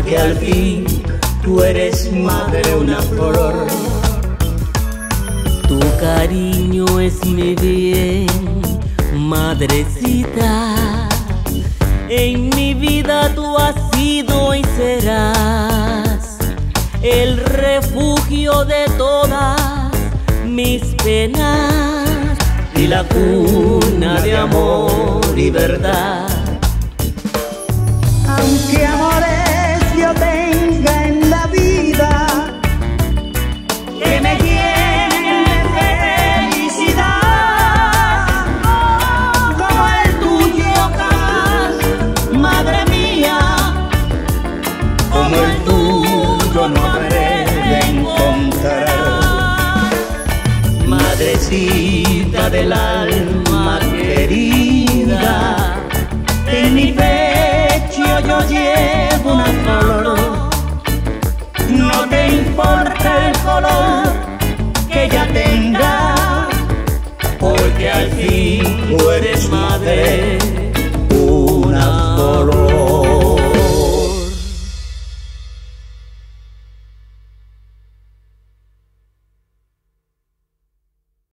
que al fin tú eres madre, una flor. Tu cariño es mi bien, madrecita. En mi vida tú has sido y serás el refugio de todas mis penas y la cuna de amor y verdad. Aunque amores yo tenga en la vida que me llenen de felicidad, como el tuyo jamás, madre mía, como el tuyo no habré de encontrar. Madrecita del alma querida, en mi pecho yo llevo una flor. No te importa el color que ella tenga, porque al fin tú eres madre, una flor.